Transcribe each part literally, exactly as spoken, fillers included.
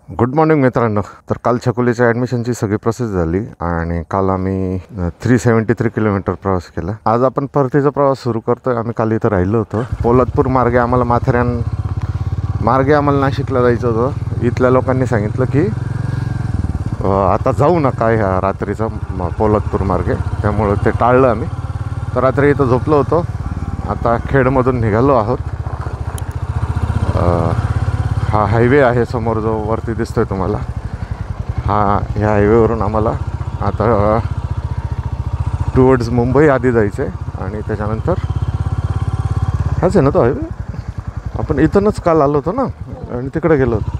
Good morning मित्रांनो. तर काल छकुलीच्या ॲडमिशनची सगळी प्रोसेस झाली आणि काल आम्ही थ्री सेवन्टी थ्री किलोमीटर प्रवास केला. आज आपण परतीचा प्रवास सुरू करतोय. आम्ही काल इथं राहिलो होतो. पोलादपूर मार्गे आम्हाला माथेरान मार्गे आम्हाला नाशिकला जायचं होतं. इथल्या लोकांनी सांगितलं की आता जाऊ नका ह्या रात्रीचा पोलादपूर मार्गे, त्यामुळं ते टाळलं आम्ही. तर रात्री इथं झोपलो होतो. आता खेडमधून निघालो आहोत. हा हायवे आहे समोर जो वरती दिसतोय तुम्हाला, हा ह्या हायवेवरून आम्हाला आता टुवर्ड्स मुंबई आधी जायचं आहे आणि त्याच्यानंतर हाच आहे ना तो हायवे. आपण इथूनच काल आलो होतो ना आणि तिकडे गेलो होतो.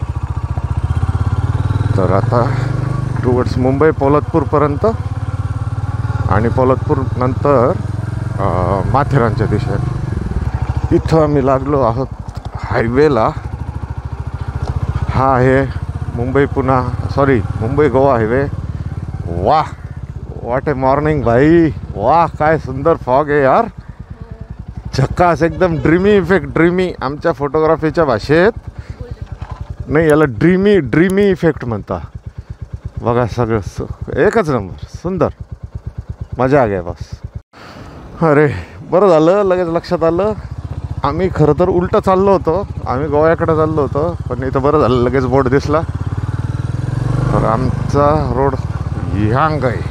तर आता टुवर्ड्स मुंबई पोलादपूरपर्यंत आणि पोलादपूर नंतर माथेरानच्या दिशेने इथं आम्ही लागलो आहोत हायवेला. हा आहे मुंबई पुणा सॉरी मुंबई गोवा हायवे. वाह व्हॉट ए मॉर्निंग भाई, वाह काय सुंदर फॉग आहे यार, झक्कास एकदम ड्रीमी इफेक्ट. ड्रीमी आमच्या फोटोग्राफीच्या भाषेत नाही, याला ड्रीमी ड्रीमी इफेक्ट म्हणता. बघा सगळं एकच नंबर सुंदर, मजा आ गया बस. अरे बरं झालं लगेच लक्षात आलं, आम्ही खरं तर उलटं चाललो होतो. आम्ही गोव्याकडे चाललो होतो, पण इथं बरं झालं लगेच बोर्ड दिसला. तर आमचा रोड ह्यांग आहे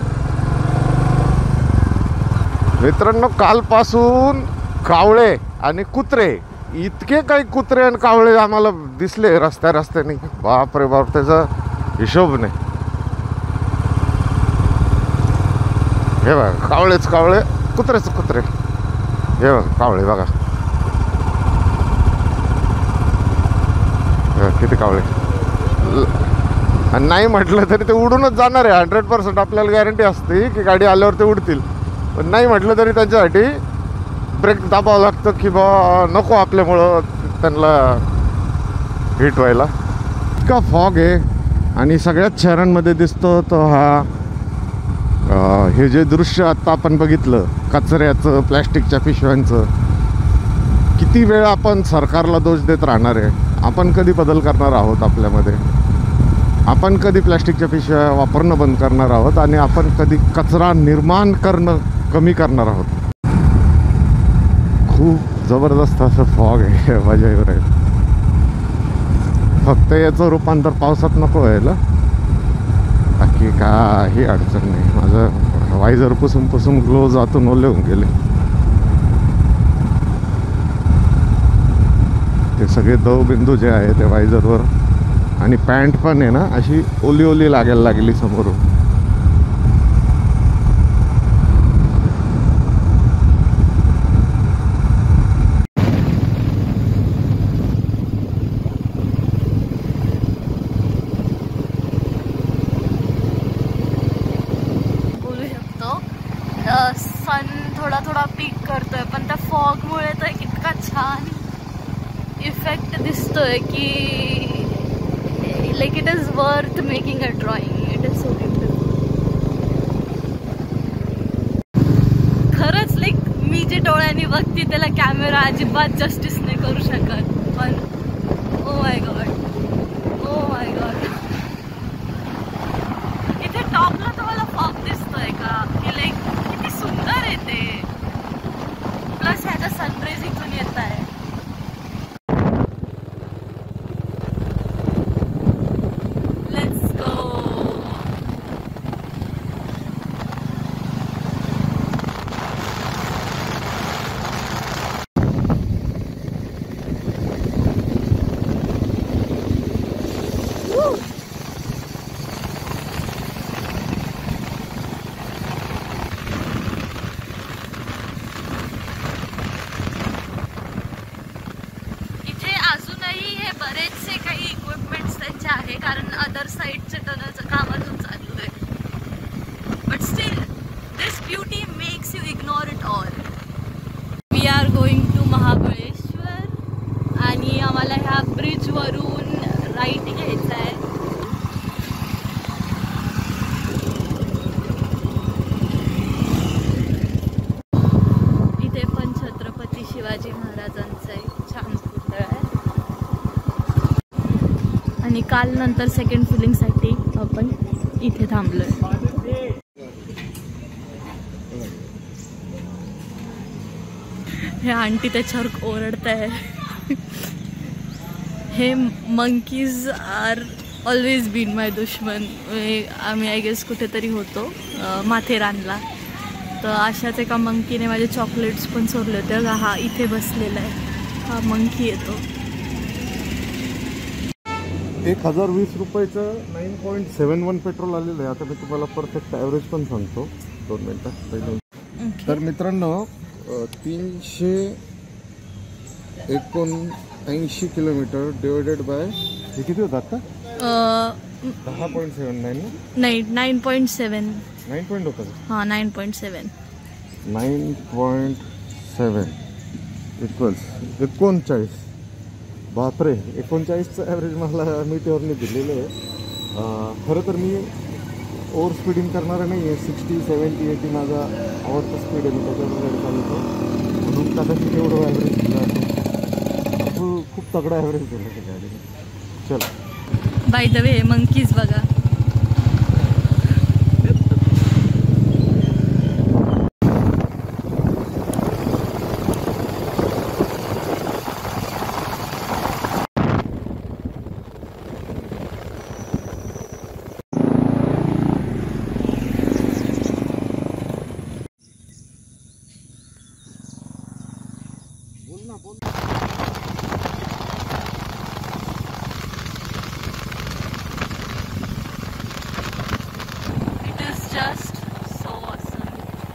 मित्रांनो. कालपासून कावळे आणि कुत्रे, इतके काही कुत्रे आणि कावळे आम्हाला दिसले रस्त्या रस्त्याने, बाप रे बाप, त्याचा हिशोब नाही. हे बघा कावळेच कावळे, कुत्रेच कुत्रे. हे बघा कावळे बघा किती कावळे. नाही म्हटलं तरी ते उडूनच जाणार आहे. हंड्रेड पर्सेंट आपल्याला गॅरंटी असते की गाडी आल्यावर ते उडतील, पण नाही म्हटलं तरी त्यांच्यासाठी ब्रेक दाबावं लागतं की बा नको आपल्यामुळं त्यांना हिट व्हायला. इतका फॉग आहे आणि सगळ्याच शहरांमध्ये दिसतो तो हा. हे जे दृश्य आत्ता आपण बघितलं कचऱ्याचं, प्लॅस्टिकच्या पिशव्यांचं, किती वेळ आपण सरकारला दोष देत राहणार आहे? आपण कधी बदल करणार आहोत आपल्यामध्ये? आपण कधी प्लॅस्टिकच्या पिशव्या वापरणं बंद करणार आहोत? आणि आपण कधी कचरा निर्माण करणं कमी करणार आहोत? खूप जबरदस्त असं फॉग आहे, मजा येऊ राहील. फक्त याचं रूपांतर पावसात नको व्हायला, बाकी काही अडचण नाही. माझं वायझर पुसून पुसून ग्लोव्ज आतून ओले होऊन गेले. ते सगळे दवबिंदू जे आहे ते वायझरवर, आणि पॅन्ट पण आहे ना अशी ओली ओली लागायला लागली समोरून. बोलू शकतो सन थोडा थोडा पीक करतोय, पण त्या फॉगमुळे तर इतका छान इफेक्ट दिसतोय की like it is worth making a drawing. It is so beautiful. खरंच लाईक मी जे डोळ्यांनी बघते त्याला कॅमेरा अजिबात जस्टिस नाही करू शकत. पण ओ my God, O my God, इथे टॉपला तुम्हाला फॉग दिसतोय का? की लाईक किती सुंदर आहे ते. प्लस ह्याचा सनराईज इथून येत आहे. बरेचसे काही इक्विपमेंट्स त्यांचे आहे, कारण अदर साईडचे टनलचं काम अजून चालू आहे. But still this beauty makes you ignore it all. We are going to Mahabaleshwar आणि आम्हाला ह्या ब्रिजवरून राईट घ्यायचं आहे. इथे पण छत्रपती शिवाजी महाराजांचं एक छान पुतळा आहे. आणि काल नंतर सेकंड फिलिंगसाठी आपण इथे थांबलोय. हे आंटी त्याच्यावर ओरडत आहे. हे monkeys are always been my दुश्मन. आम्ही आय गेस कुठेतरी होतो माथेरानला, तर अशाच एका मंकीने माझे चॉकलेट्स पण चोरले होते. बघा हा इथे बसलेला आहे, हा मंकी येतो. एक हजार वीस रुपयाचं nine point seven one petrol आलेलं आहे. आता मी तुम्हाला परफेक्ट ॲव्हरेज पण सांगतो, दोन मिनटं. तर मित्रांनो, तीनशे एकोणऐंशी किलोमीटर डिवायडेड बाय हे किती होतात का? दहा पॉईंट सेवन नाईन नाही nine point seven nine point होतं. हां nine point seven nine point seven equals एकोणचाळीस. बापरे, एकोणचाळीसचं ॲव्हरेज मला मीटरने दिलेलं आहे. खरं तर मी ओव्हर स्पीडिंग करणार नाही आहे. सिक्स्टी सेवन्टी एटी माझा आवडता स्पीड आहे, मी त्याच्यावर गाडी चालवतो, म्हणून कदाचित एवढं ॲव्हरेज दिलं. खूप खूप तगडा ॲव्हरेज दिला त्या गाडीने. चल, बाय द वे मंकीज बघा. Just so awesome.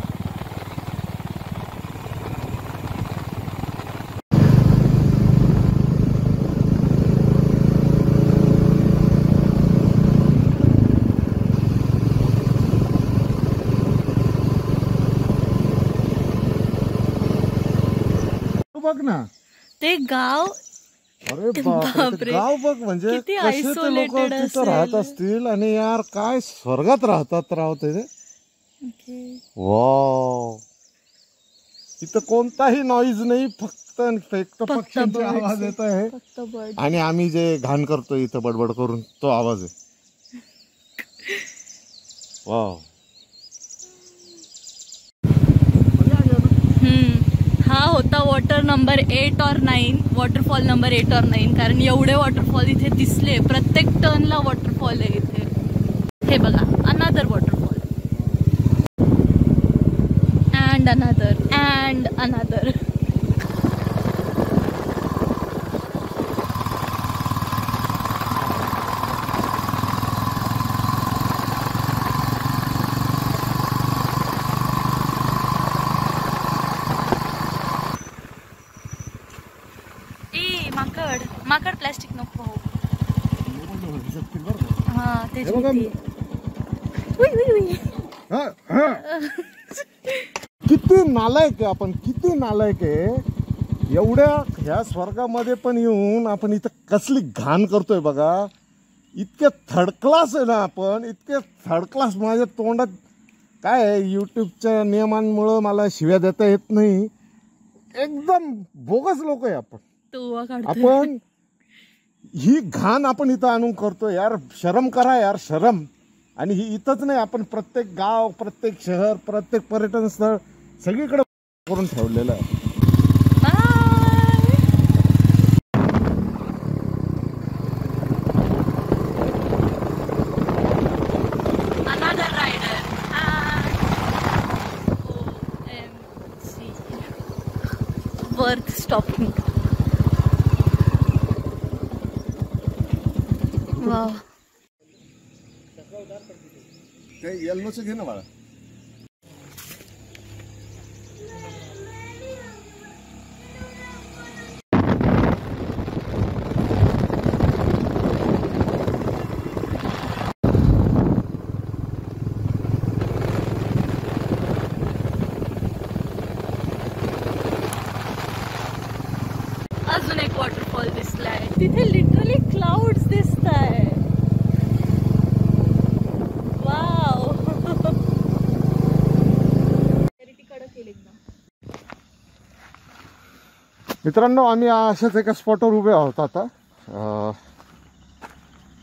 बघ ना ते गाव. अरे बापरे, गाव बघ, म्हणजे किती कसे ते लोक isolated तिथं असेल. राहत असतील. आणि यार काय स्वर्गात राहतात राव ते. वाव, इथं कोणताही नॉईज नाही, फक्त फक्त पक्ष्यांचे आवाज येत आहे. फक्त bird. आणि आम्ही जे घाण करतोय इथं बडबड करून, तो आवाज आहे. वाव. हा होता वॉटर नंबर एट और नाईन, वॉटरफॉल नंबर एट और नाईन. कारण एवढे वॉटरफॉल इथे दिसले, प्रत्येक टर्नला वॉटरफॉल आहे इथे. हे बघा, another waterfall and another and another. माकड माकड प्लास्टिक नको. हा तेच किती नालायक आहे आपण, किती नालायक आहे. एवढ्या ह्या स्वर्गामध्ये पण येऊन आपण इथं कसली घाण करतोय बघा. इतके थर्ड क्लास आहे ना आपण, इतके थर्ड क्लास. माझ्या तोंडात काय आहे, यूट्यूबच्या नियमांमुळं मला शिव्या देता येत नाही. एकदम बोगस लोक आहे आपण. आपण ही घाण आपण इथं आणून करतो यार. शरम करा यार, शरम. आणि ही इथंच नाही, आपण प्रत्येक गाव, प्रत्येक शहर, प्रत्येक पर्यटन स्थळ सगळीकडे करून ठेवलेलं आहे. Worth stopping. वाव, ते येल्लोचं घे ना बाळा. अजून एक वॉटरफॉल दिसलाय तिथे. लिटरली क्लाउड्स दिसताय. वाव. मित्रांनो, आम्ही अशाच एका स्पॉटवर उभे आहोत आता.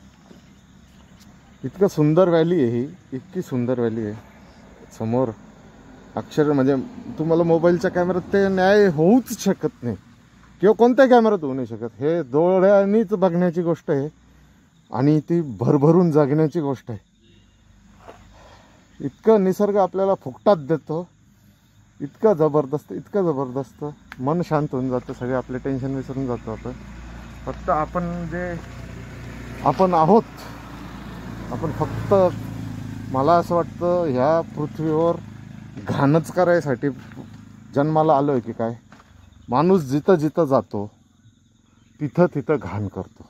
इतकं सुंदर व्हॅली आहे ही, इतकी सुंदर व्हॅली आहे. समोर अक्षर म्हणजे तुम्हाला मोबाईलच्या कॅमेऱ्यात ते न्याय होऊच शकत नाही किंवा कोणत्या कॅमेऱ्यात होऊ नाही शकत. हे डोळ्यांनीच बघण्याची गोष्ट आहे आणि ती भरभरून जगण्याची गोष्ट आहे. इतकं निसर्ग आपल्याला फुकटात देतो, इतकं जबरदस्त, इतकं जबरदस्त. मन शांत होऊन जातं, सगळे आपले टेन्शन विसरून जातो आपण. फक्त आपण जे आपण आहोत, आपण फक्त मला असं वाटतं ह्या पृथ्वीवर घाणच करायसाठी जन्माला आलो आहे की काय. माणूस जिथं जिथं जातो तिथं तिथं घाण करतो.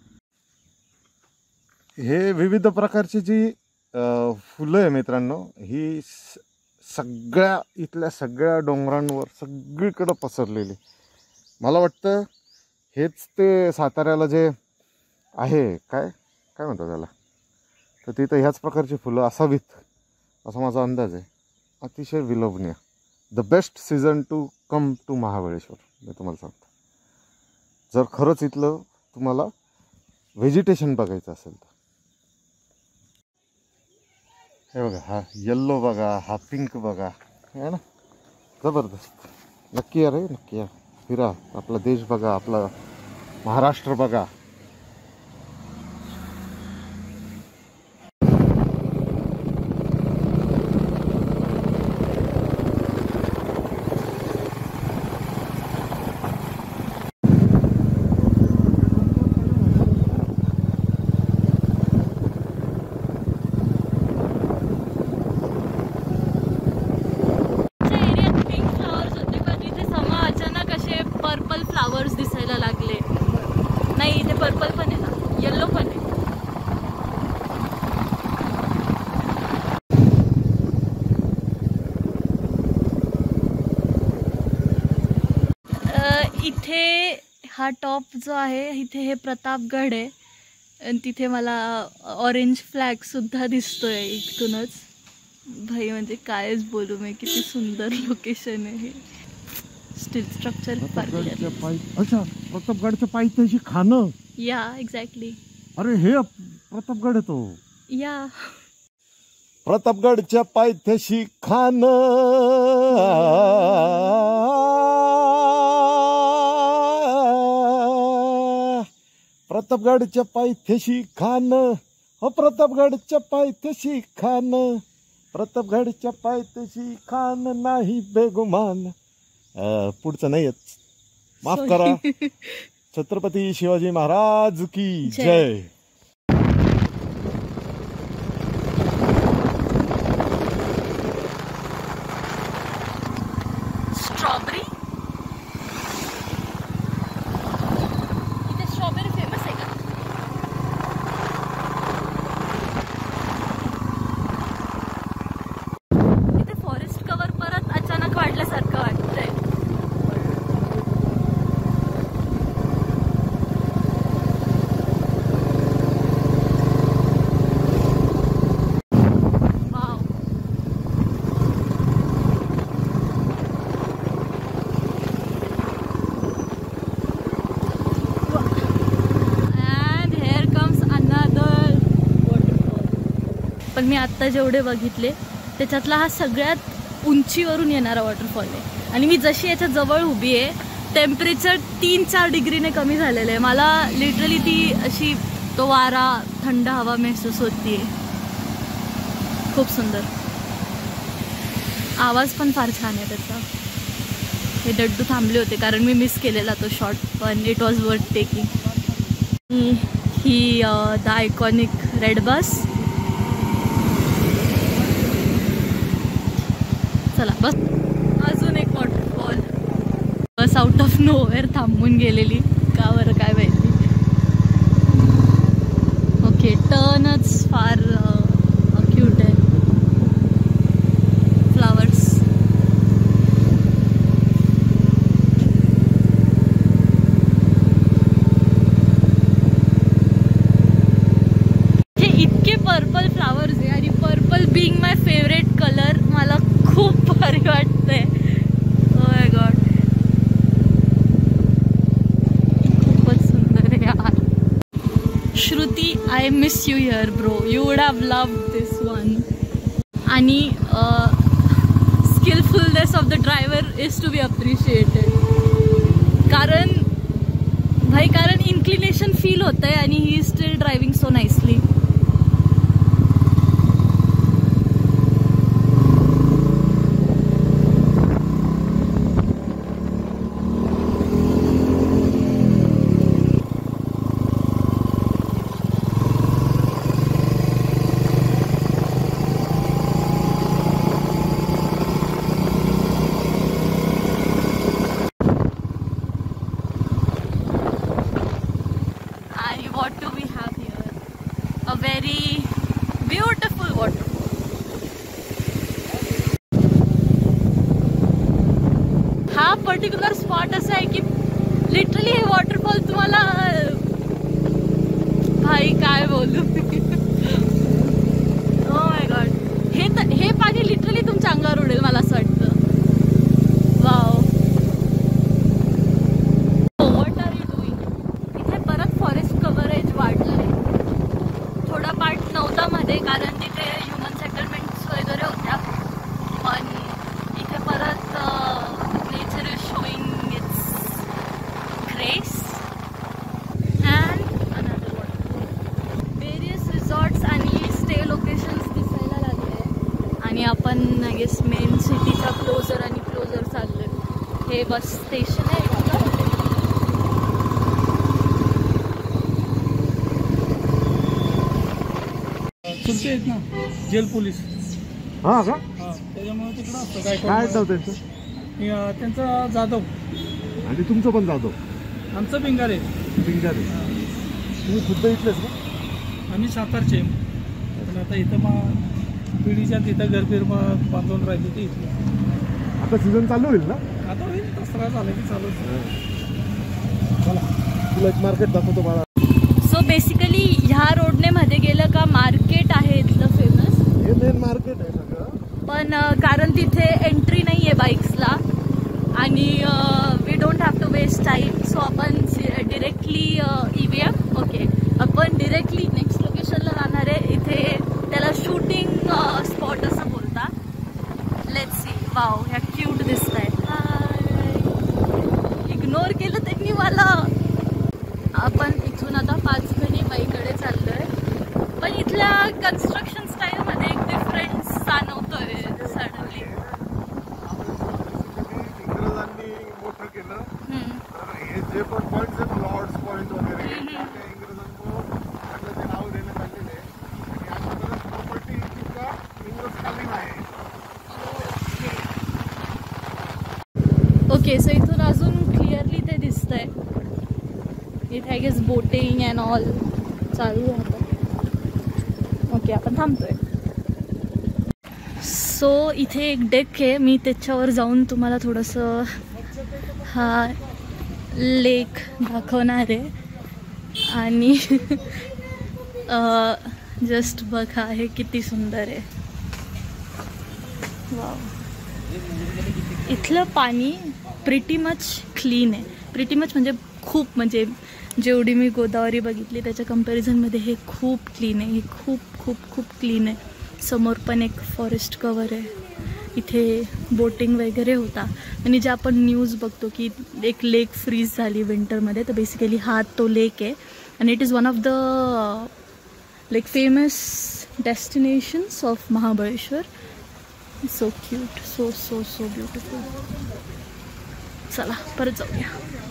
हे विविध प्रकारची जी फुलं आहे मित्रांनो, ही सगळ्या इथल्या सगळ्या डोंगरांवर सगळीकडं पसरलेली. मला वाटतं हेच ते साताऱ्याला जे आहे काय काय म्हणतात त्याला, तर तिथं ह्याच प्रकारची फुलं असावीत असा माझा अंदाज आहे. अतिशय विलोभनीय. The best season to come to Mahabaleshwar मी तुम्हाला सांगतो. जर खरंच इथलं तुम्हाला व्हेजिटेशन बघायचं असेल तर. हे बघा, हा येल्लो बघा, हा पिंक बघा, है ना, जबरदस्त. नक्की या रे, नक्की या, फिरा, आपला देश बघा, आपला महाराष्ट्र बघा. इथे हा टॉप जो आहे, इथे हे प्रतापगड आहे आणि तिथे मला ऑरेंज फ्लॅग सुद्धा दिसतोय इथूनच. भाई म्हणजे कायच बोलू मी, किती सुंदर लोकेशन आहे हे. Steel structure. अच्छा, प्रतापगडच्या पायथ्याशी खाणं. या एक्झॅक्टली. अरे हे प्रतापगड आहे तो. या प्रतापगडच्या पायथ्याशी खाणं, प्रतापगडच्या पायथ्याशी खाणं, हो प्रतापगडच्या पायथ्याशी खाणं, प्रतापगडच्या पायथ्याशी खाणं नाही बेगुमान. पुढचं नाही येत, माफ करा. छत्रपती शिवाजी महाराज की जय. स्ट्रॉबेरी, इथे स्ट्रॉबेरी फेमस आहे का? इथे फॉरेस्ट कव्हर परत अचानक वाढल्यासारखं वाटतंय. पण मी आत्ता जेवढे बघितले त्याच्यातला हा सगळ्यात उंचीवरून येणारा वॉटरफॉल आहे. आणि मी जशी याच्या जवळ उभी आहे, टेम्परेचर तीन चार डिग्रीने कमी झालेलं आहे. मला लिटरली ती अशी तो वारा, थंड हवा महसूस होतीये. खूप सुंदर. आवाज पण फार छान आहे त्याचा. हे डड्डू थांबले होते कारण मी मिस केलेला तो शॉट, पण इट वॉज वर्थ टेकिंग. ही द आयकॉनिक रेड बस. चला बस. अजून एक waterfall. Bus out of nowhere थांबून गेलेली, का बरं काय माहिती. ओके, टर्नच फार क्यूट आहे. फ्लावर्स. हे इतके पर्पल फ्लावर्स आहे आणि purple being my favourite colour, मला खूप भारी वाटतंय. ओ माय गॉड, खूपच सुंदर आहे यार. Shruti, I miss you here bro. You would have loved this one. आणि skillfulness of the driver is to be appreciated. कारण भाई कारण इन्क्लिनेशन फील होत आहे आणि he is still driving so nicely. What do we have here? A very beautiful water. हा particular spot असा आहे की लिटरली हे वॉटरफॉल तुम्हाला भाई काय बोलू. Oh my god. हे हे पाणी लिटरली तुमच्या अंगावर उडेल मला असं वाटतं. वाव. कारण तिथे ह्युमन सेटलमेंट्स वगैरे होत्या. पण इथे परत nature is showing its grace. And another water. Various resorts आणि स्टे लोकेशन्स दिसायला लागले आणि आपण आय गेस मेन सिटीच्या क्लोजर आणि क्लोजर चाललोय. हे बस स्टेशन आहे. चुलते आहेत ना जेल पोलीस. हा का? हां, त्याच्यामुळे तिकडं असतं काय काय नाव त्यांचं? अं, त्यांचा जाधव. आणि तुमचं पण जाधव? आमचं बिंगारे. बिंगारे. तुम्ही खुद्द इथलेच का? आम्ही सातारचे. पण आता इथं मग पिढीच्या तिथं घरबीर मग बांधून राहिली ती इथं. आता सीझन चालू होईल ना? आता होईल दसरा झालं की चालूच. चला तुला एक मार्केट दाखवतो बाळा. सो बेसिकली ह्या रोडने मध्ये गेलं का मार्केट आहे इथलं फेमस. हे मेन मार्केट आहे सगळं. पण कारण तिथे एंट्री नाही आहे बाईक्सला आणि we don't have to waste time. So आपण डिरेक्टली इव्हीया. ओके, आपण डिरेक्टली नेक्स्ट लोकेशनला जाणार आहे. इथे त्याला शूटिंग स्पॉट असं बोलता. Let's see. वाव, ह्या क्यूट दिसत आहेत. इग्नोर केलं त्यांनी मला. आपण इथून आता पाच मिनिट बाईकडे चाललोय. पण इथल्या कन्स्ट्रक्शन स्टाईलमध्ये एक डिफरन्स जाणवतोय सडनली. इंग्रजांनी मोठं केलं. हे जे पण पॉईंट्स आहेत लॉर्ड्स पॉईंट वगैरे त्या इंग्रजांकडून त्यांना ते नाव देण्यात आलेले आहे. आणि आतापर्यंत प्रॉपर्टी सुद्धा इंग्रजकालीन आहे. ओके, सो इथून अजून क्लिअरली ते दिसतंय. इथे I guess boating and all चालू राहतं. ओके, आपण थांबतोय. सो इथे एक डेक आहे. मी त्याच्यावर जाऊन तुम्हाला थोडंसं हा लेक दाखवणार आहे. आणि जस्ट बघा हे किती सुंदर आहे. वाव. इथलं पाणी प्रिटी मच क्लीन आहे. प्रिटी मच म्हणजे खूप, म्हणजे जेवढी मी गोदावरी बघितली त्याच्या कंपॅरिझनमध्ये हे खूप क्लीन आहे. हे खूप खूप खूप क्लीन आहे. समोर पण एक फॉरेस्ट कवर आहे. इथे बोटिंग वगैरे होता. आणि जे आपण न्यूज बघतो की एक लेक फ्रीज झाली विंटरमध्ये, तर बेसिकली हा तो लेक आहे. आणि it is one of the like famous destinations of Mahabaleshwar. So cute, so so so beautiful. चला परत जाऊया.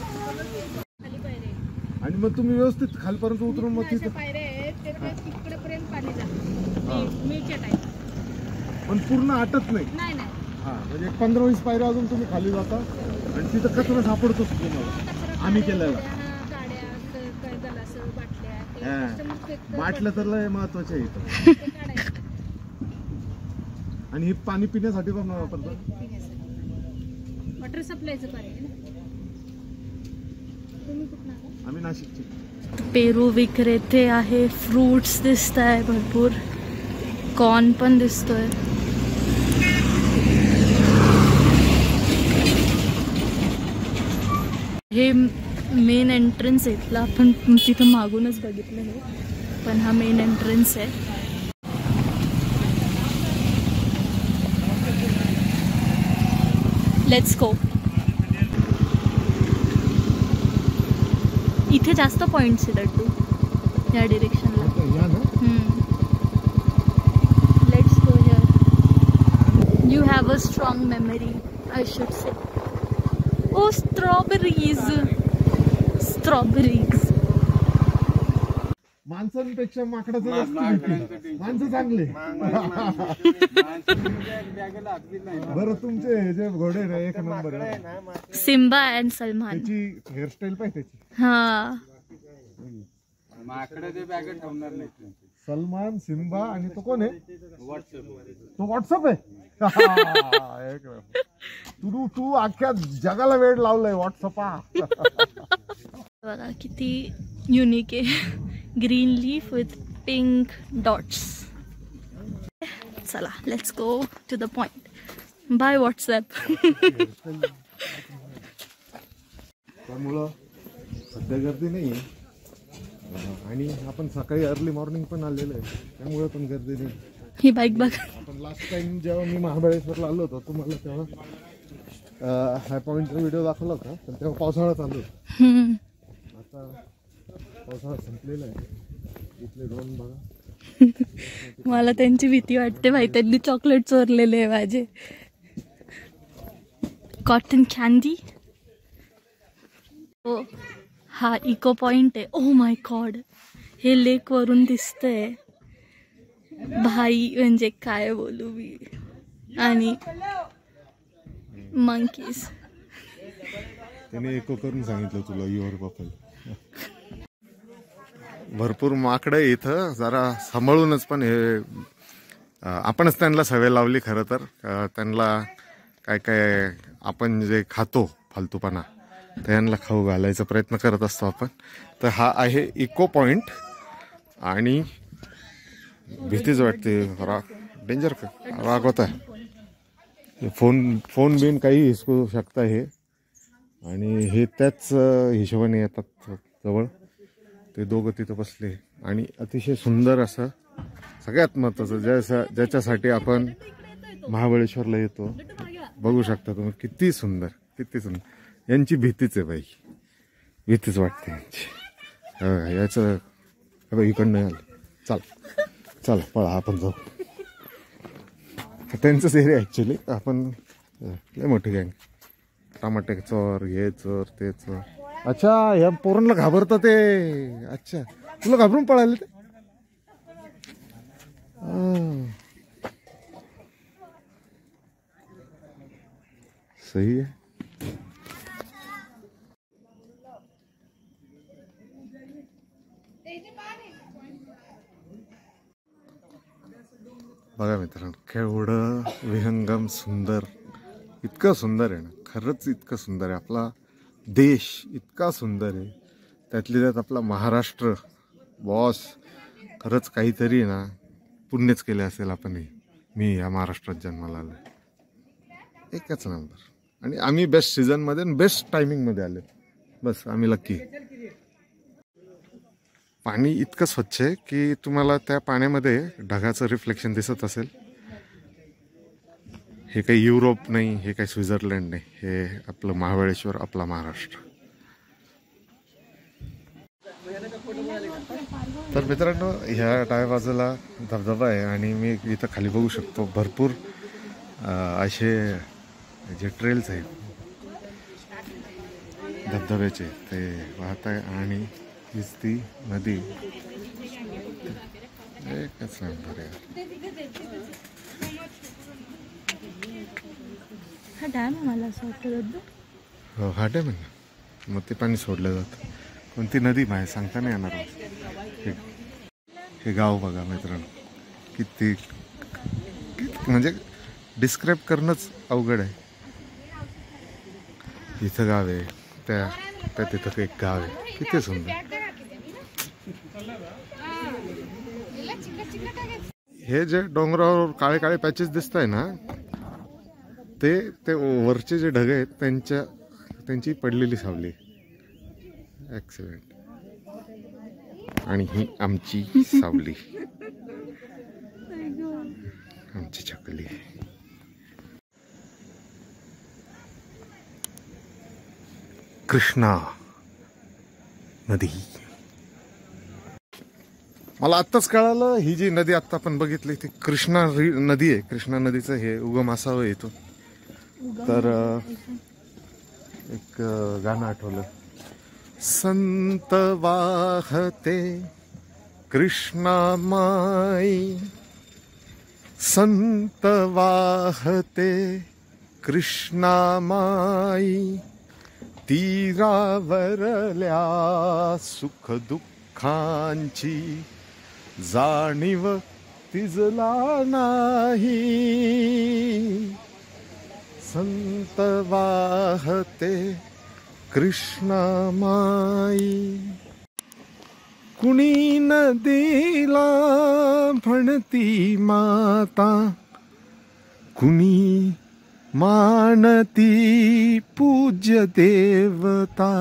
आणि मग तुम्ही व्यवस्थित खालपर्यंत उतरून मग तिथे तिकडेपर्यंत पाणी जातं मीच्या टाईम. पण पूर्ण आटत नाही. नाही नाही हां, म्हणजे एक पंधरा वीस पायऱ्या अजून तुम्ही खाली जाता आणि तिथं कचरा सापडतोच तुम्हाला. आम्ही केलेला गाड्या गलास बाटल्या हां, बाटल्या तर लय महत्वाच्या आहे इथं. आणि हे पाणी पिण्यासाठी पण वापरतात. वॉटर सप्लायचं पाणी आहे ना. तुम्ही कुठं आला? आम्ही नाशिकचे. पेरू विक्रेते आहे. फ्रूट्स दिसत आहे भरपूर. कॉर्न पण दिसतोय. हे मेन एंट्रन्स आहे इथला. आपण तिथं मागूनच बघितलं आहे, पण हा मेन एंट्रन्स आहे. Let's go. इथे जास्त पॉइंट्स आहेत अड्डू या डिरेक्शनला. Let's go here. You have a strong memory I should say. Oh strawberries, strawberries. माणसांपेक्षा माकडाचं माणसं चांगले. बरं तुमचे जे घोडे ना एक नंबर आहे. Simba and Salman. त्याची हेअरस्टाईल पाहिजे त्याची. हा माकडाचे बॅग ठेवणार नाही. सलमान, सिम्बा आणि तो कोण आहे? तो व्हॉट्सअप आहे. तू तू अख्ख्या जगाला वेळ लावलाय व्हॉट्सअपा. बघा किती युनिक आहे. Green leaf with pink dots. चला let's go to the point. By WhatsApp. त्यामुळं सध्या गर्दी नाही आहे आणि आपण सकाळी अर्ली मॉर्निंग पण आलेलो आहे, त्यामुळे पण गर्दी नाही. ही बाईक बघा. आपण लास्ट टाइम जेव्हा मी महाबळेश्वरला आलो होतो तुम्हाला तेव्हा ह्या पॉईंटचा व्हिडिओ दाखवला होता, पण तेव्हा पावसाळा चालू होता. आता पावसाळा संपलेला आहे. इथले ड्रोन बघा. मला त्यांची भीती वाटते भाई. त्यांनी चॉकलेट चोरलेले आहे माझे. Cotton candy. ओ हा इको पॉइंट आहे. ओ माय गॉड, हे लेक वरून दिसतंय भाई. म्हणजे काय बोलू मी. आणि मंकीज. त्याने इको करून सांगितलं तुला युअर बफल. भरपूर माकडं इथं. जरा सांभाळूनच, पण हे आपणच त्यांना सवय लावली खरं तर. त्यांना काय काय आपण जे खातो फालतूपणा त्यांना खाऊ घालायचा प्रयत्न करत असतो आपण. तर हा आहे इको पॉइंट आणि भीतीच वाटते. राग डेंजर का राग होता. फोन फोन बिन काही हिसकू शकता हे. आणि हे त्याच हिशोबाने येतात जवळ. ते दोघं तिथं बसले आणि अतिशय सुंदर असं. सगळ्यात महत्त्वाचं ज्याच्या ज्याच्यासाठी आपण महाबळेश्वरला येतो, बघू शकता तुम्ही किती सुंदर, किती सुंदर. यांची भीतीच आहे बाई, भीतीच वाटते यांची. याचं इकडनं आलं. चल चला पळा आपण जाऊ. त्यांचंच एरिया ॲक्च्युली. आपण लय मोठी गँग. टमाटे चोर, हे चोर, ते चोर. अच्छा, ह्या पोरांना घाबरतं ते. अच्छा, तुला घाबरून पळाले ते. सही आहे. बघा मित्रांनो, केवढं विहंगम सुंदर. इतकं सुंदर आहे ना, खरंच इतकं सुंदर आहे. आपला देश इतका सुंदर आहे. त्यातली त्यात आपला महाराष्ट्र. बॉस खरंच काहीतरी ना पुण्यच केले असेल आपण. मी या महाराष्ट्रात जन्माला आलो. एकच नंबर. आणि आम्ही बेस्ट सीझनमध्ये आणि बेस्ट टायमिंगमध्ये आलो. बस आम्ही लक्की. पाणी इतकं स्वच्छ आहे की तुम्हाला त्या पाण्यामध्ये ढगाचं रिफ्लेक्शन दिसत असेल. हे काही युरोप नाही, हे काही स्वित्झर्लंड नाही. हे आपलं महाबळेश्वर, आपला महाराष्ट्र. तर मित्रांनो, ह्या डाव्या बाजूला धबधबा आहे आणि मी इथं खाली बघू शकतो भरपूर असे जे ट्रेल्स आहेत धबधब्याचे, ते वाहत आहे. आणि हीच ती नदी. एकच नंबर आहे. हा डॅम आहे मला असं वाटतं. हो, हा डॅम आहे ना. मग ते पाणी सोडलं जातं. कोणती नदी माहिती सांगता नाही येणार. हे हे गाव बघा मित्रांनो, किती म्हणजे डिस्क्राईब करणंच अवघड आहे. इथं गाव आहे, त्या त्या तिथं एक गाव आहे. किती सुंदर. हे जे डोंगरावर काळे काळे पॅचेस दिसत आहे ना, ते ते वरचे जे ढग आहेत त्यांच्या त्यांची पडलेली सावली. ॲक्सिडेंट. आणि ही आमची सावली, आमची छकली. कृष्णा नदी. मला आत्ताच कळालं ही जी नदी आत्ता आपण बघितली ती कृष्णा नदी आहे. कृष्णा नदीचं हे उगम असावं इथून. तर एक गाणं आठवलं, संत वाहते कृष्णा माई, संत वाहते कृष्णा माई, तीरावरल्या सुख दुःखांची जाणीव तिजला नाही. संत वाहते कृष्णा माई. कुणी नदीला म्हणती माता, कुणी मानती पूज्य देवता.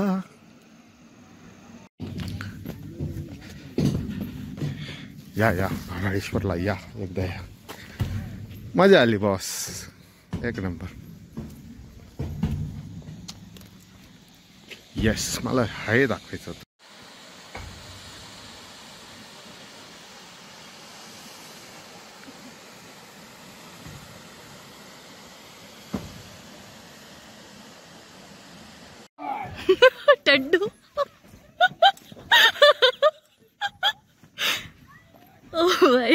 या या महाबळेश्वरला या एकदा या. मजा आली बॉस, एक नंबर. येस, मला हे दाखवायचं होतं. टड्डू. ओ बाई,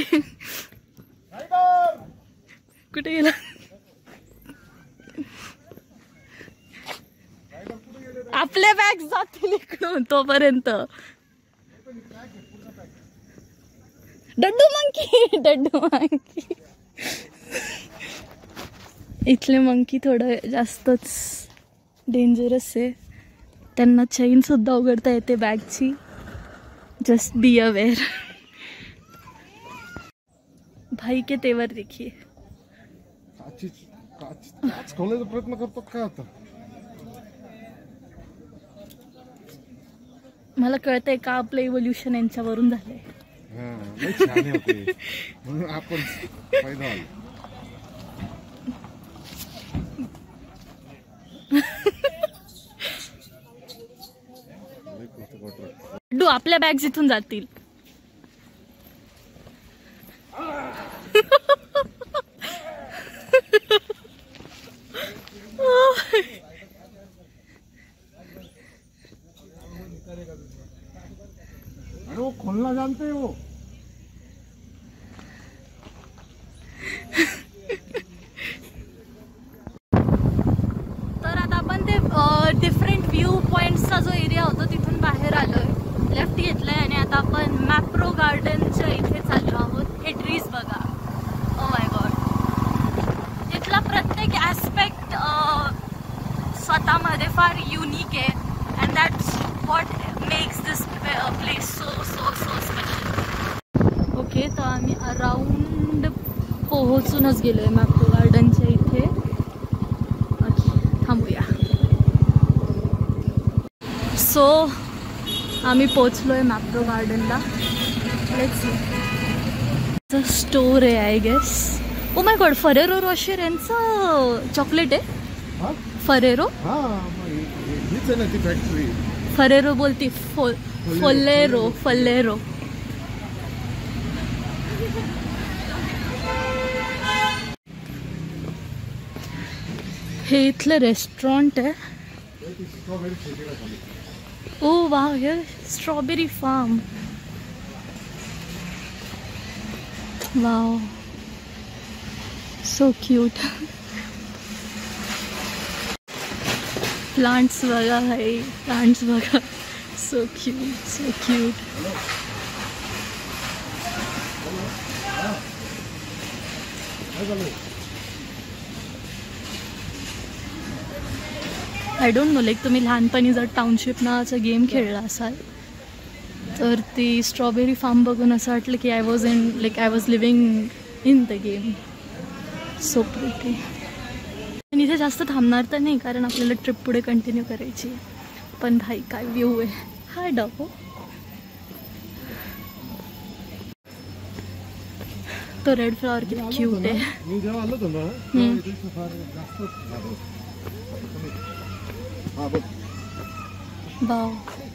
कुठे गेला? आपल्या बॅग जातील इकडून तोपर्यंत. डड्डू मंकी, डड्डू मंकी. इथले मंकी थोडं जास्तच डेंजरस आहे. त्यांना चेन सुद्धा उघडता येते बॅगची. Just be aware. भाई के तेवर देखिए. काच खोलायचा प्रयत्न करतो काय आता. मला कळतंय का आपलं इव्होल्युशन यांच्यावरून झालंय. म्हणून आपण फायदा आला. डू आपल्या बॅग्स इथून जातील. अरे वो खोलना जानते हो. तर आता आपण ते डिफरंट व्ह्यू पॉइंट्सचा जो एरिया होता तिथून बाहेर आलोय. लेफ्ट घेतलाय आणि आता आपण मॅप्रो गार्डनच्या इथे चाललो आहोत. हे ट्रीज बघा. Oh my god. तिथला प्रत्येक ॲस्पेक्ट स्वतःमध्ये फार युनिक आहे. And that's what makes this place so so so special. Okay, तर आम्ही अराउंड पोहोचूनच गेलोय मॅप्रो गार्डनच्या इथे. ओके, थांबूया. सो आम्ही पोचलोय मॅप्रो गार्डनला. लेट्स स्टोर आहे I guess. Oh my god, Ferrero Rocher यांचं चॉकलेट आहे. Ferrero factory. फरेरो बोलती फो फोलेरो फलेरो. हे इथलं रेस्टॉरंट आहे. Oh wow, here strawberry farm. Wow, so cute. Plants बघा भाई, प्लांट्स बघा. So cute, so cute. I don't know, like तुम्ही लहानपणी जर टाउनशिप नावाचा गेम खेळला असाल तर ती स्ट्रॉबेरी फार्म बघून असं वाटलं की I was in like I was living in the game. So pretty. आणि इथे जास्त थांबणार तर नाही कारण आपल्याला ट्रिप पुढे कंटिन्यू करायची. पण भाई काय व्ह्यू आहे. Hi doggo. तो रेड फ्लॉवर किती क्यूट आहे. मी जेव्हा आलो होतो ना हम्म. तेव्हा इथे फार जास्त झालं होतं. हा बघ. वाव.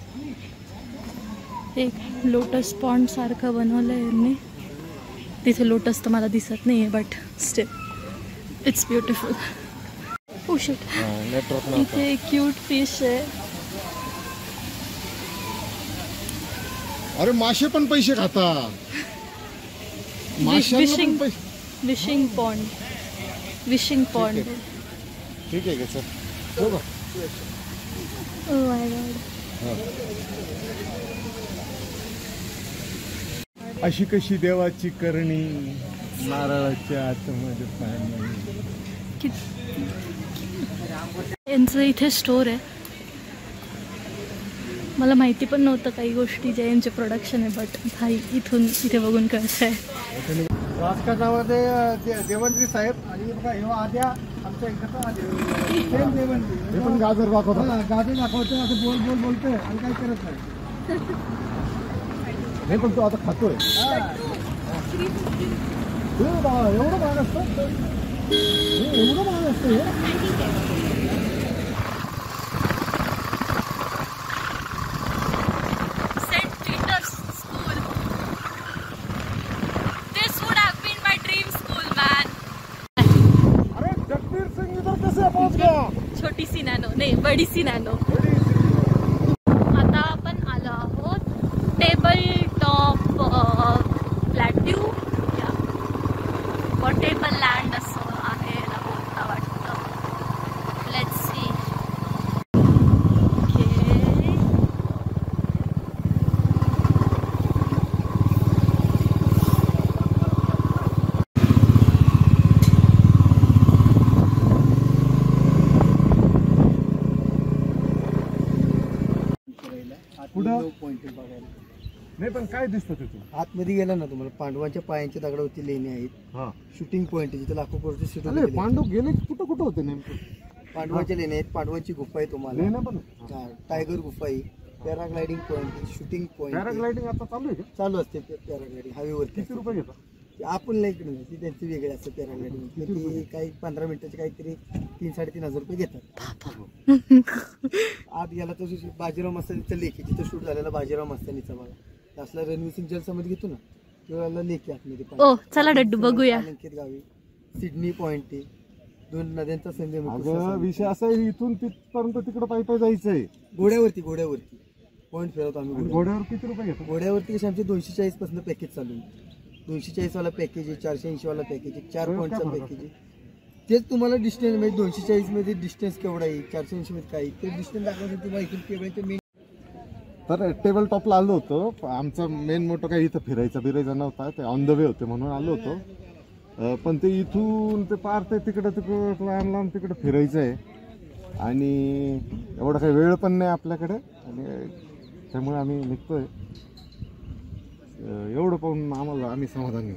एक लोटस पॉन्ड सारखं बनवलं आहे यांनी. तिथे लोटस तर मला दिसत नाही आहे but still it's beautiful. Oh shit. Network इथे क्यूट फिश आहे. अरे मासे पण पैसे खाता. Wishing wishing pond. Wishing pond. ठीक आहे सर. हो का. Oh my god. अशी कशी देवाची करणी नारळाच्या आतमध्ये पाणी. यांचं इथे स्टोर आहे. मला माहिती पण नव्हतं काही गोष्टी ज्या यांचे प्रोडक्शन आहे बट हा इथून इथे बघून कळतं आहे. राजकारणामध्ये देवंत्री साहेब आणि बघा हे आद्या आमच्या इकडचा सेम देवंत्री. हे पण गाजर दाखवतो. गादी दाखवतो असं बोल बोल बोलतोय आणि काही करत नाही. नाही पण तो आता खातोय. एवढं महाग असतं. एवढं महाग असतं. Saint Peter's School. This would have been my dream school, man. अरे जगबीर सिंग इधर कैसे पहुंच गया. छोटी सी नॅनो नाही बडी सी नॅनो. आता आपण आलो आहोत टेबल टॉप प्लॅट्यू या टेबल लँड असं आहे याला बोलता वाटतं. Let's see. ओके. पुढं पॉइंट बघायला. नाही पण काय दिसतं तिथून. आतमध्ये गेला ना तुम्हाला पांडवांच्या पायांच्या दगडावरती लेणी आहेत. हा. शूटिंग पॉइंट आहे जिथे लाखो करोडचे शूटिंग अरे पांडव गेले कुठं कुठं होते नेमकं. पांडवांच्या लेणी आहेत. पांडवांची गुफा आहे तुम्हाला. लेण्या पण. हा, टायगर गुफा आहे. पॅराग्लायडिंग पॉइंट आहे. शूटिंग पॉइंट पॅराग्लायडिंग आता चालू आहे का. चालू असते पॅराग्लायडिंग हवेवरती. किती रुपये घेतात. आपण इकडे नाही ती त्यांची वेगळी असते पॅराग्लायडिंग. ती काही पंधरा मिनिटाचे काहीतरी तीन साडेतीन हजार रुपये घेतात. आत गेला तर बाजीराव मस्तानीचा लेख आहे जिथं शूट झालेला बाजीराव मस्तानीचा बघा. असला रणवीर सिंग जलसामध्ये घेतो ना तेव्हा लेख आहे आतमध्ये. ओ चला डड्डू बघूया. अंकित गावी सिडनी पॉइंट आहे. दोन नद्यांचा संगम आहे. अगं विषय असा आहे इथून तिथपर्यंत तिकडे पायी पायी जायचंय. घोड्यावरती घोड्यावरती पॉईंट फिरवतो आम्ही. आणि घोड्यावर किती रुपये घेतो. घोड्यावरती कसे आमचे दोनशे चाळीस पासून पॅकेज चालू आहे. दोनशे चाळीस वाला पॅकेज आहे. चारशे ऐंशी वाला पॅकेज आहे. चार पॉईंटचा पॅकेज आहे. तेच तुम्हाला डिस्टन्स म्हणजे दोनशे चाळीस मध्ये डिस्टन्स केवढा आहे चारशे ऐंशी मध्ये काय ते डिस्टन्स दाखवतो तुम्हाला. इथून केवढ्याचे मेन तर टेबल टॉपला आलो होतो. आमचा मेन मोठं काही इथं फिरायचा बिरायचा नव्हता. ते ऑन द वे होते म्हणून आलो होतो. पण ते इथून ते पार ते तिकडं तिकडं लांब लांब तिकडं फिरायचं आहे आणि एवढा काही वेळ पण नाही आपल्याकडे आणि त्यामुळे आम्ही निघतोय. एवढं पाहून आम्हाला आम्ही समाधानी.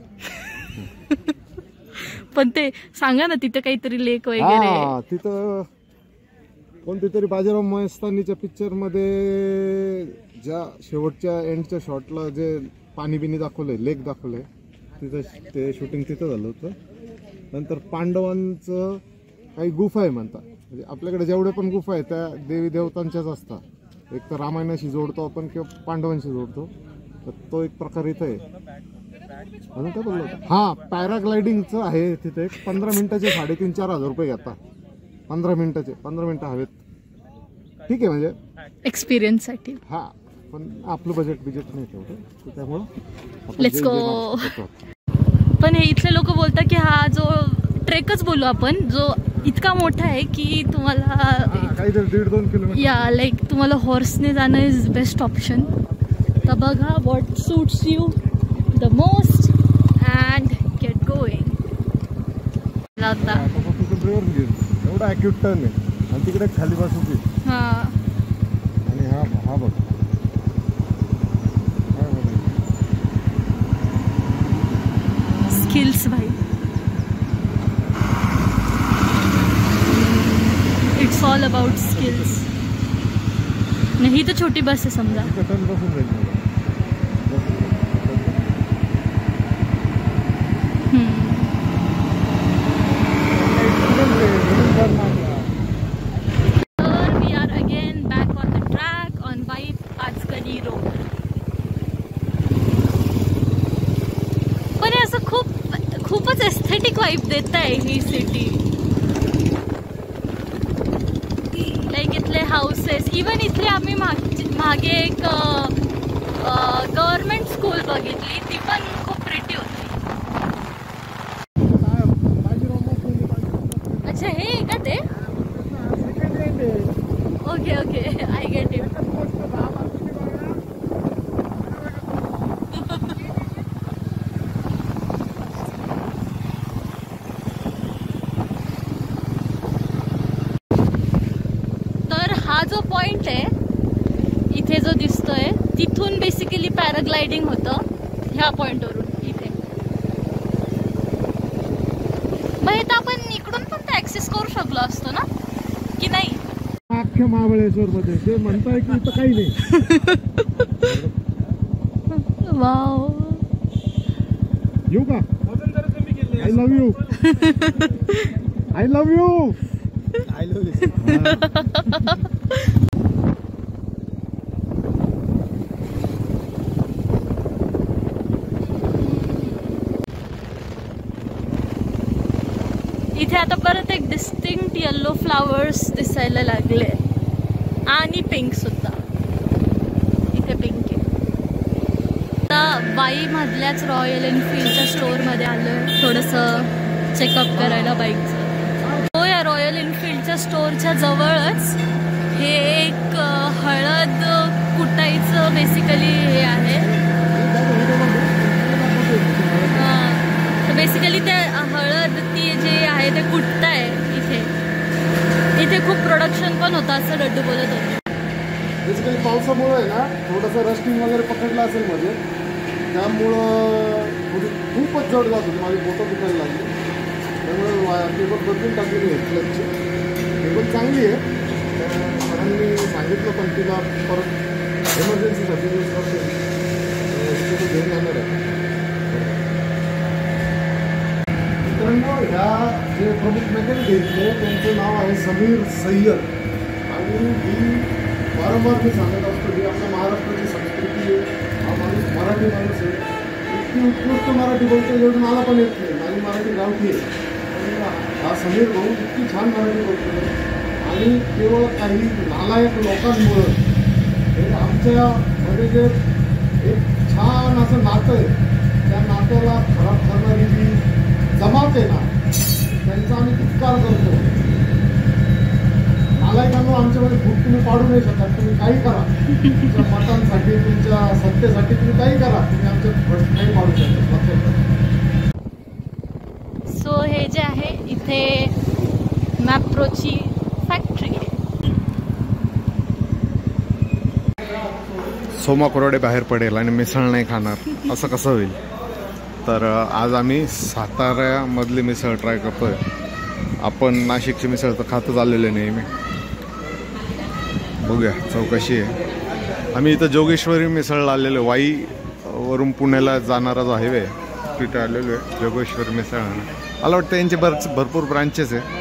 पण ते सांगा ना तिथे काहीतरी लेक वगैरे. हा तिथं कोणती तरी बाजीराव मस्तानीच्या पिक्चर मध्ये ज्या शेवटच्या एंडच्या शॉटला जे पाणी बिनी दाखवलंय लेक दाखवलंय तिथं ते शूटिंग तिथं झालं होतं. नंतर पांडवांचं काही गुफा आहे म्हणतात. म्हणजे आपल्याकडे जेवढे पण गुफा आहेत त्या देवी देवतांच्याच असतात. एक तर रामायणाशी जोडतो आपण किंवा पांडवांशी जोडतो. तर तो एक प्रकार इथं आहे म्हणून काय बोललो होतं. हा पॅराग्लायडिंगचं आहे तिथे. एक पंधरा मिनिटाचे साडेतीन चार हजार रुपये घेतात. पंधरा मिनिटाचे पंधरा मिनिटं हवेत. ठीक आहे म्हणजे एक्सपिरियन्स साठी. हा पण आपलं बजेट बिजेट नाही तेवढं त्यामुळं लेट्स गो. पण हे इथले लोक बोलतात की हा जो ट्रेकच बोलू आपण जो इतका मोठा आहे की तुम्हाला काहीतरी दीड दोन किलोमीटर या लाईक तुम्हाला हॉर्सने जाणं इज बेस्ट ऑप्शन. तर बघा what suits you the most and get going. एवढा ॲक्यूट टर्न आहे आणि तिकडे खाली बसून हा आणि हा हा बघ स्किल्स भाई. It's all about skills. नाही तर छोटी बस आहे समजा. टर्न बसून जाईल मला. तर we are again back on the track on वाईप आजकली रोड. पण हे असं खूप खूपच एस्थेटिक वाईब देत आहे ही सिटी. लाईक इथले हाऊसेस, इवन इथले आम्ही माग मागे एक गव्हर्नमेंट स्कूल बघितली, ती पण खूप प्रिटी होती. अच्छा हे का ते? Okay okay I get it. तर हा जो पॉइंट आहे इथे जो दिसतोय, तिथून बेसिकली पॅराग्लायडिंग होतं ह्या पॉइंटवरून इथे. मग हे तर आपण इकडून पण ऍक्सेस करू शकलो असतो ना की नाही? अख्ख्या महाबळेश्वर मध्ये ते म्हणताय की इथं काही नाही. वाव. येऊ का? I love you. I love you. I love इथे आता परत एक डिस्टिंक्ट येल्लो फ्लावर्स दिसायला लागले आणि पिंक सुद्धा. इथे पिंक आहे. आता बाई मधल्याच रॉयल एनफील्डच्या स्टोअरमध्ये आलोय थोडंसं चेकअप करायला बाईकचं. हो, या रॉयल एनफील्डच्या स्टोअरच्या जवळच हे एक हळद कुटायचं बेसिकली हे आहे. बेसिकली ते हळद ती जे आहे ते कुटताय इथे. इथे खूप प्रोडक्शन पण होतं असं लड्डू बोलत होते. बेसिकली पावसामुळे आहे ना थोडंसं रस्टिंग वगैरे पकडलं असेल मध्ये, त्यामुळं थोडी खूपच जड जात होती, माझी बोटं दुखायला लागली. त्यामुळे टेबल बदलून टाकलेली आहे क्लचची. टेबल चांगली आहे, सरांनी सांगितलं पण तिला परत एमर्जन्सीसाठी यूज करते टेबल घेऊन जाणार आहे. मित्रांनो, ह्या जे प्रमुख मेकॅनिक घेतले त्यांचं नाव आहे समीर सय्यद. आणि ही वारंवार मी सांगत असतो की आपल्या महाराष्ट्राची संस्कृती आहे. हा माणूस मराठी माणूस आहे, इतकी उत्कृष्ट मराठी बोलतो जेवढं मला पण येत नाही. माझी मराठी गावठी आहे. हा समीर भाऊ इतकी छान मराठी बोलतो आणि केवळ काही नालायक लोकांमुळं हे आमच्यामध्ये जे एक छान असं नातं आहे, त्या नात्याला खराब करणारी जी जमात आहे ना, त्यांचा आम्ही तितकार करतो. नालायकांना आमच्यामध्ये भूक तुम्ही पाडू नाही शकत. तुम्ही काही करा, तुमच्या मतांसाठी, तुमच्या सत्तेसाठी तुम्ही काही करा, तुम्ही आमच्या भूक नाही पाडू शकत. सो हे जे आहे इथे मॅप्रोची फॅक्टरी आहे. सोमा कोरडे बाहेर पडेल आणि मिसळ नाही खाणार, असं कसं होईल? तर आज आम्ही साताऱ्यामधली मिसळ ट्राय करतोय. आपण नाशिकची मिसळ तर खातच आलेले नेहमी. बघूया चौकशी आहे. आम्ही इथं जोगेश्वरी मिसळला आलेलो, वाई वरून पुण्याला जाणारा जो हायवे तिथे आलेलो आहे जोगेश्वरी मिसळ. मला वाटतं यांचे बरेच भरपूर ब्रांचेस आहे.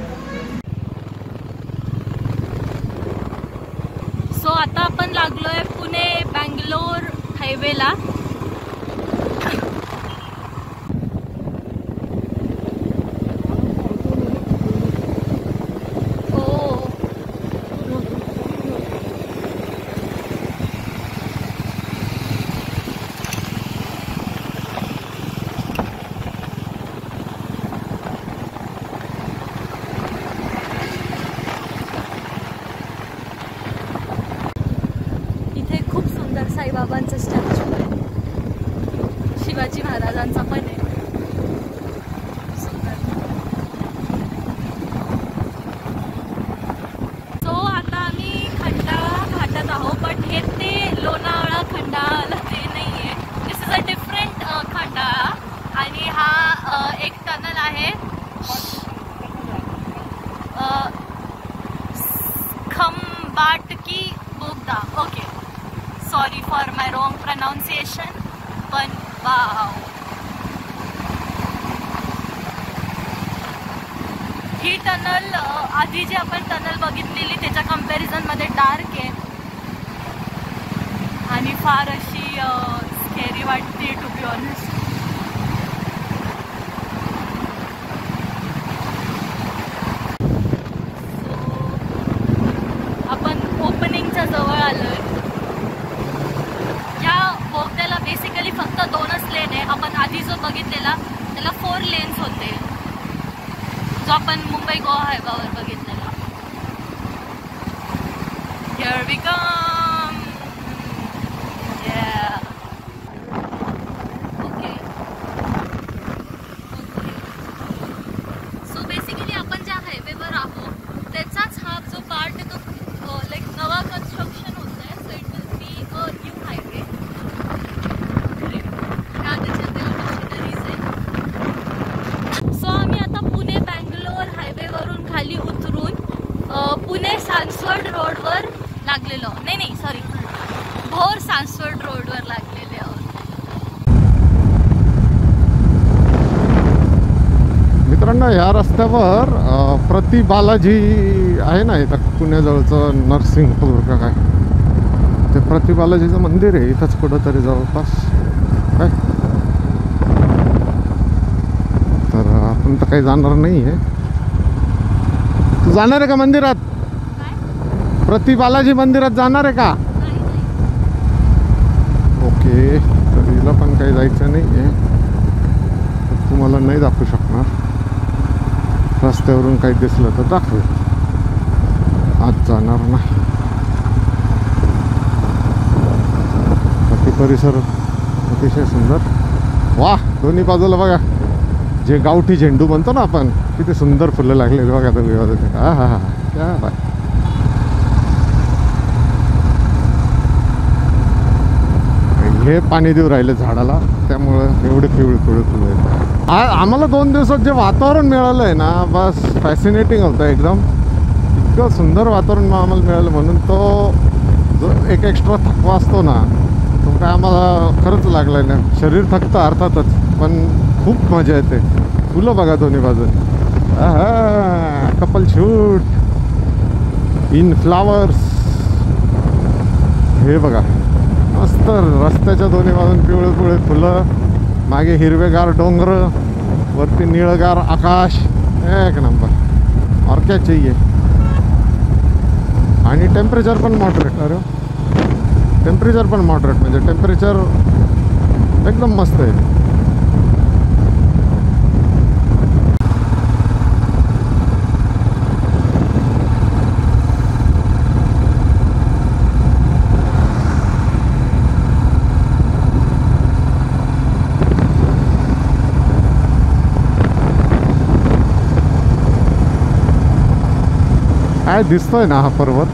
सो आता आपण लागलोय पुणे बँगलोर हायवेला. साईबाबांचा स्टॅच्यू आहे, शिवाजी महाराजांचा पण आहे. सो आता आम्ही खंडाळा घाटात आहोत, पण हे ते लोणावळा खंडाळा ते नाही आहे. This is a different Khandala. आणि हा एक टनल आहे खंबाटकी बोगदा. प्रोनाउन्सिएशन, पण वाव. ही टनल आधी जी आपण टनल बघितलेली त्याच्या कंपॅरिझन मध्ये डार्क आहे आणि फार अशी स्केरी वाटते टू बी ऑनेस्ट. आपण ओपनिंगच्या जवळ आलोय. या बोगद्याला बेसिकली फक्त दोनच लेन आहे. आपण आधी जो बघितलेला त्याला फोर लेन्स होते, जो आपण मुंबई गोवा हायवेवर बघितलेला. Here we come. या ओके. सो बेसिकली आपण ज्या हायवेवर आहोत त्याचाच हा जो पार्ट आहे तो लाईक नवा कन्स्ट्रक्शन होत आहे. So it will be a new highway. ह्या त्याच्यातील मशिनरीज आहे. सो आम्ही आता पुणे बँगलोर हायवेवरून खाली उतरून पुणे सांसवड रोडवर लागलेलो. नाही नाही सॉरी भोर सांसवड रोडवर लागलेले आहोत. मित्रांनो, ह्या रस्त्यावर अ, प्रति बालाजी आहे ना इथं पुण्याजवळचं नरसिंहपूर का काय, ते प्रति बालाजीचं मंदिर आहे इथंच कुठंतरी जवळपास काय. तर आपण तर काही जाणार नाही आहे. तू जाणार आहे का मंदिरात? प्रति बालाजी मंदिरात जाणार आहे का? ओके. तर हिला पण काही जायचं नाही आहे, तुम्हाला नाही दाखवू शकणार. रस्त्यावरून काही दिसलं तर दाखवेल, आज जाणार नाही. बाकी परिसर अतिशय सुंदर. वा, दोन्ही बाजूला बघा जे गावठी झेंडू म्हणतो ना आपण, किती सुंदर फुलं लागलेली बघा दोन्ही बाजूला. हा हा हा क्या बाय. हे पाणी देऊ राहिले झाडाला, त्यामुळं एवढे पिवळे पिवळे फुलं आहेत. आ आम्हाला दोन दिवसात जे वातावरण मिळालं आहे ना, बस फॅसिनेटिंग होतं एकदम. इतकं सुंदर वातावरण आम्हाला मिळालं, म्हणून तो जो एक एक्स्ट्रा थकवा असतो ना तो काय आम्हाला खरंच लागला आहे ना. शरीर थकतं अर्थातच, पण खूप मजा येते. फुलं बघा दोन्ही बाजून. हा कपल शूट इन फ्लावर्स. हे बघा मस्त रस्त्याच्या दोन्ही बाजून पिवळे पिवळे फुलं, मागे हिरवेगार डोंगर, वरती निळगार आकाश. एक नंबर. और क्या चाहिए. आणि टेम्परेचर पण मॉडरेट. अरे टेम्परेचर पण मॉडरेट म्हणजे टेम्परेचर एकदम मस्त आहे. काय दिसतोय ना हा पर्वत.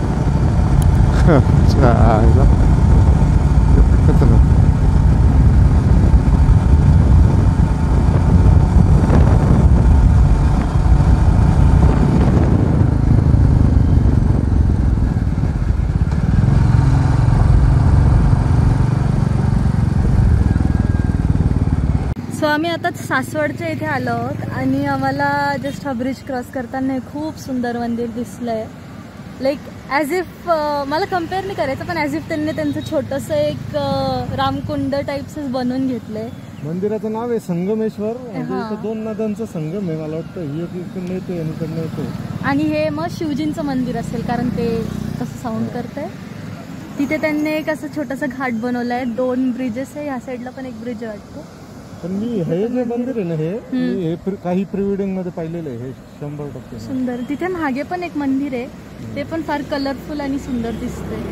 सो आम्ही आता सासवडच्या इथे आलो आहोत आणि आम्हाला जस्ट हा ब्रिज क्रॉस करताना खूप सुंदर मंदिर दिसलंय. लाईक ॲज इफ मला कम्पेअर नाही करायचं, पण ॲज इफ त्यांनी त्यांचं छोटंसं एक रामकुंड टाईप्सच बनवून घेतलंय. मंदिराचं नाव आहे संगमेश्वर. हा. दोन नद्यांचं संगम आहे मला वाटतं. ही इकडनं येते आणि इकडनं येते. आणि हे मग शिवजींचं मंदिर असेल, कारण ते कसं साऊंड करतंय. तिथे त्यांनी एक असं छोटंसं घाट बनवलंय. दोन ब्रिजेस आहे, ह्या साईडला पण एक ब्रिज वाटतो. पण मी हे जे मंदिर आहे ना हे मी हे प्रि- काही प्री वेडिंग मध्ये पाहिलेलं आहे. हे शंभर टक्के सुंदर. तिथे मागे पण एक मंदिर आहे, ते पण फार कलरफुल आणि सुंदर दिसतंय.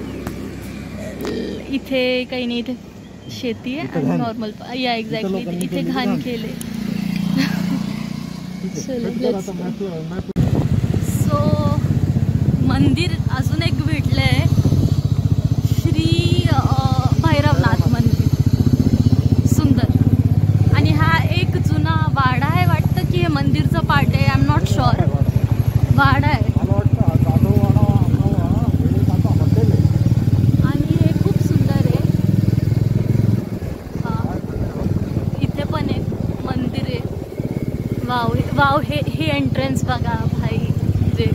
इथे काही नाही, इथे शेती आहे आणि नॉर्मल. या एक्झॅक्टली इथे घाण केले. सो मंदिर अजून एक भेटलंय, श्री भैरवनाथ मंदिर. सुंदर. आणि हा एक जुना वाडा आहे वाटतं की हे मंदिरचं पार्ट आहे. I am not sure. वाडा आहे आणि हे खूप सुंदर आहे. इथे पण एक मंदिर आहे. वाव वाव हे हे एंट्रन्स बघा भाई, जे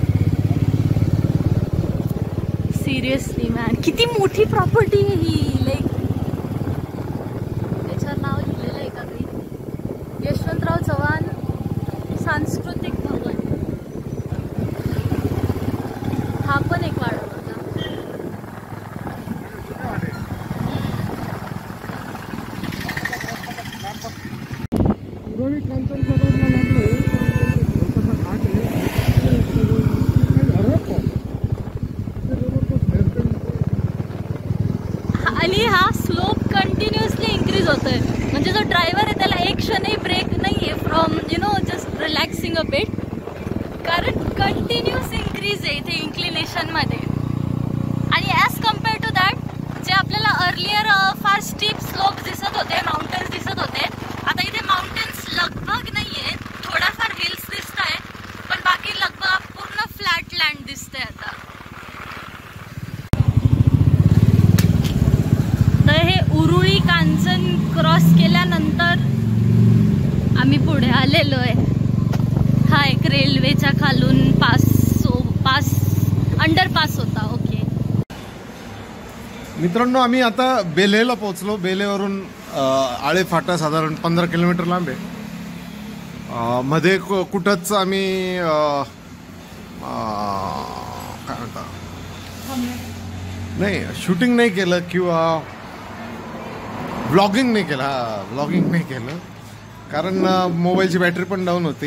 सिरियसली मॅन किती मोठी प्रॉपर्टी आहे ही. लाईक त्याच्यावर नाव लिहिलेलं आहे का काही, यशवंतराव चव्हाण सांस्कृतिक भवन. हा पण एक वाडा बघा. आणि हा स्लोप कंटिन्युअसली इन्क्रीज होतोय, म्हणजे जो ड्रायव्हर आहे त्याला एक क्षणही ब्रेक नाहीये from you know just relaxing a bit, कारण कंटिन्युअस इन्क्रीज आहे इथे इन्क्लिनेशन मध्ये. आणि ॲज कम्पेअर टू दॅट जे आपल्याला अर्लियर फार स्टीप स्लोप दिसत होते, माउंटन्स दिसत होते, आता इथे माउंटन्स लगभग नाहीये, थोडाफार हिल्स दिसत आहे, पण बाकी लगभग पूर्ण फ्लॅट लँड दिसतंय आता. तर हे उरुळी कांचन क्रॉस केल्यानंतर आम्ही पुढे आलेलो आहे. हा एक रेल्वेच्या खालून पास पास अंडरपास होता. ओके मित्रांनो, आम्ही आता बेलेला पोहोचलो. बेलेवरून आळे फाटा साधारण पंधरा किलोमीटर लांब आहे. मध्ये कुठंच आम्ही काय म्हणता नाही शूटिंग नाही केलं किंवा व्लॉगिंग नाही केलं. हा व्लॉगिंग नाही केलं कारण मोबाईलची बॅटरी पण डाऊन होती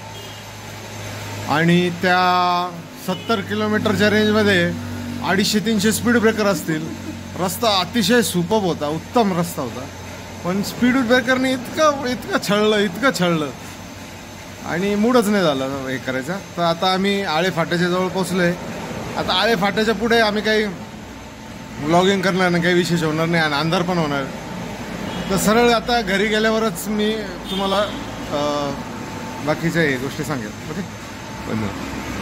आणि त्या सत्तर किलोमीटरच्या रेंजमध्ये अडीचशे तीनशे स्पीड ब्रेकर असतील. रस्ता अतिशय सुपर्ब होता, उत्तम रस्ता होता, पण स्पीड ब्रेकरने इतकं इतकं छळलं इतकं छळलं आणि मूडच नाही झालं हे करायचं. तर आता आम्ही आळे फाट्याच्या जवळ पोचलो आहे. आता आळे फाट्याच्या पुढे आम्ही काही व्लॉगिंग करणार नाही, काही विशेष होणार नाही आणि अंधार पण होणार. तर सरळ आता घरी गेल्यावरच मी तुम्हाला बाकीच्या गोष्टी सांगेन. ओके, धन्यवाद.